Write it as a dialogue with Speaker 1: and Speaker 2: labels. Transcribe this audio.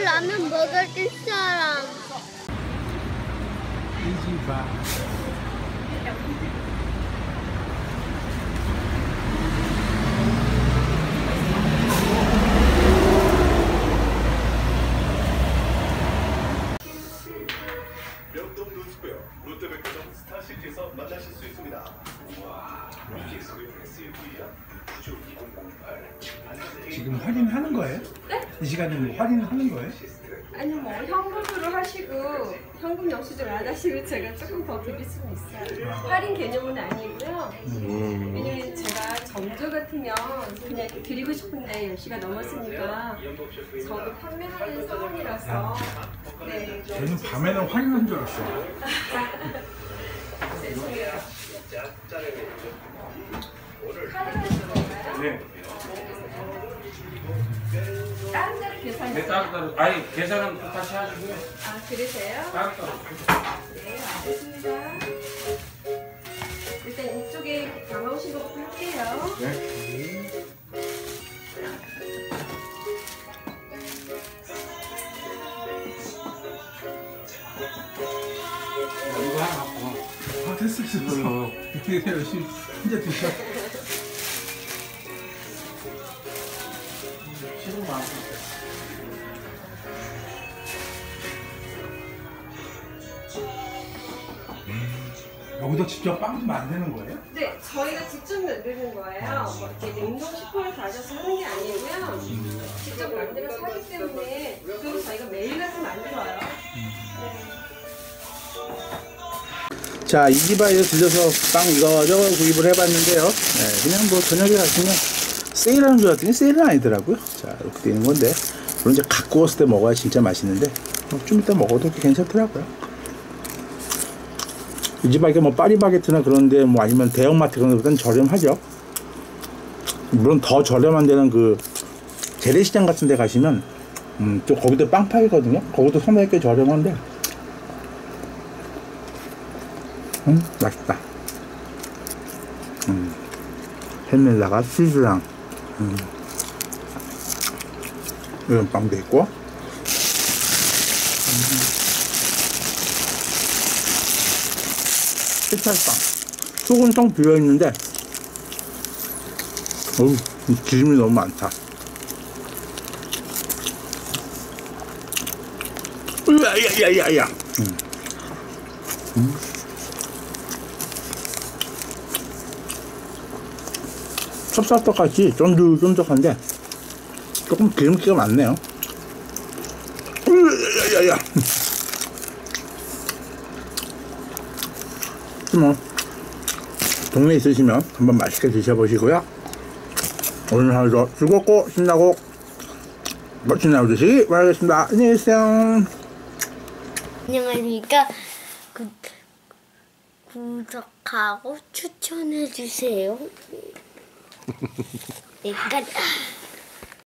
Speaker 1: 라면 먹어줄 사람.
Speaker 2: 이지바.
Speaker 3: 명동 논스퀘어 롯데백화점 스타시티에서 만나실 수 있습니다. 우와, 이게 소유 SUV야? 구조 2008.
Speaker 2: 지금 할인하는 거예요?
Speaker 4: 네?
Speaker 2: 이 시간에 뭐 할인하는 거예요?
Speaker 4: 아니 뭐 현금으로 하시고 현금 영수증 안 하시면 제가 조금 더 드릴 수는 있어요. 할인 개념은 아니고요. 왜냐면 제가 점주 같으면 그냥 드리고 싶은데 10시가 넘었으니까 저도 판매하는 상황이라서 네.
Speaker 2: 저는 밤에는 할인한 줄 알았어요.
Speaker 4: 죄송해요. 할인하신 건가요?
Speaker 2: 네.
Speaker 4: 다른 데로
Speaker 5: 네,
Speaker 4: 계산해요?
Speaker 5: 따로. 아니, 계산은 똑같이 하시고요.
Speaker 4: 아 그러세요?
Speaker 5: 따로.
Speaker 4: 네, 알겠습니다. 일단 이쪽에 담아오신 것부터 할게요.
Speaker 2: 네.
Speaker 5: 이거 하나 갖고.
Speaker 2: 아, 됐어. 이렇게 열심히 혼자 드셔.
Speaker 5: 싫은 마음.
Speaker 2: 여기다 직접 빵도 만드는 거예요?
Speaker 4: 네, 저희가 직접 만드는 거예요. 뭐 이렇게 냉동식품을 가져서 하는 게 아니고요. 직접 만들어서 하기 때문에 그리고 저희가 매일 가서 만들어요.
Speaker 6: 자, 이지바이에 들려서 빵 이거저거 구입을 해봤는데요. 네, 그냥 뭐 저녁에 가시면 세일하는 줄 알았더니 세일은 아니더라고요. 자, 이렇게 되는 건데, 물론 이제 갓 구웠을 때 먹어야 진짜 맛있는데, 좀 이따 먹어도 괜찮더라고요. 이지바이가 뭐 파리바게트나 그런데 뭐 아니면 대형마트 그런 데보다는 저렴하죠. 물론 더 저렴한 데는 그 재래시장 같은 데 가시면, 또 거기도 빵 팔거든요. 거기도 상당히 꽤 저렴한데, 맛있다. 햄에다가 치즈랑, 이런 빵도 있고, 햇살빵. 속은 텅 비어있는데, 어우, 기름이 너무 많다. 야야야야야. 찹쌀떡같이 쫀득쫀득한데 조금 기름기가 많네요. 야야야야. 뭐 동네 있으시면 한번 맛있게 드셔보시고요. 오늘 하루도 즐겁고 신나고 멋진 하루 되시기 바라겠습니다. 안녕히 계세요.
Speaker 1: 안녕하십니까. 구독하고 추천해주세요. 네, 끝.